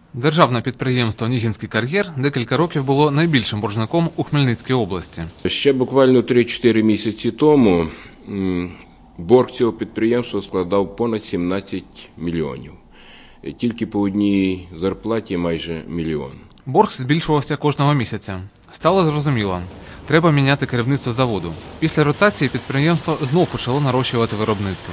Державне підприємство «Нігінський кар'єр» декілька років було найбільшим боржником у Хмельницькій області. Ще буквально 3-4 місяці тому борг цього підприємства складав понад 17 мільйонів. Тільки по одній зарплаті майже 1 мільйон. Борг збільшувався кожного місяця. Стало зрозуміло – треба міняти керівництво заводу. Після ротації підприємство знов почало нарощувати виробництво.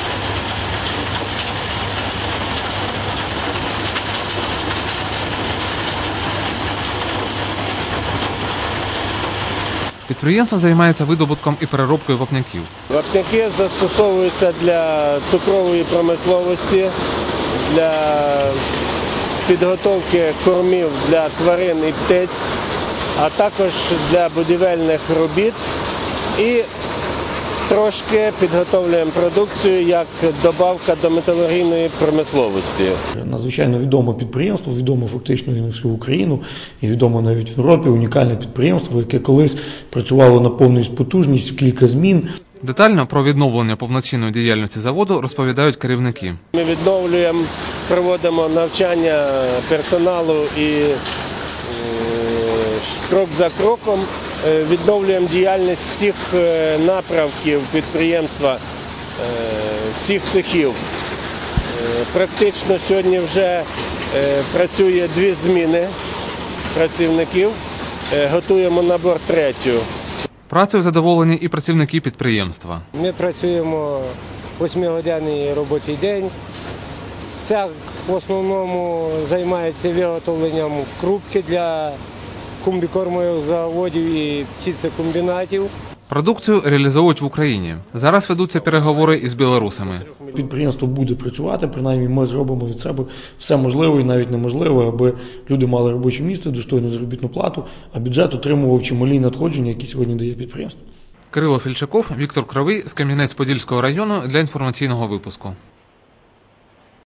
Підприємство займається видобутком і переробкою вапняків. Вапняки застосовуються для цукрової промисловості, для підготовки кормів для тварин і птиць, а також для будівельних робіт. І трошки підготовлюємо продукцію як добавка до металургійної промисловості. Надзвичайно відоме підприємство, відоме фактично на всю Україну і відоме навіть в Європі, унікальне підприємство, яке колись працювало на повну потужність в кілька змін. Детально про відновлення повноцінної діяльності заводу розповідають керівники. Ми відновлюємо, проводимо навчання персоналу і крок за кроком відновлюємо діяльність всіх напрямків підприємства, всіх цехів. Практично сьогодні вже працює 2 зміни працівників, готуємо набор 3-ю. Працею задоволені і працівники підприємства. Ми працюємо 8-годинний робочий день. Цех в основному займається виготовленням крупки для комбікормових заводів і птицекомбінатів. Продукцію реалізовують в Україні. Зараз ведуться переговори із білорусами. Підприємство буде працювати, принаймні ми зробимо від себе все можливе і навіть неможливе, аби люди мали робоче місце, достойну заробітну плату, а бюджет отримував чималі надходження, які сьогодні дає підприємство. Кирило Фільчаков, Віктор Кривий з Кам'янець-Подільського району для інформаційного випуску.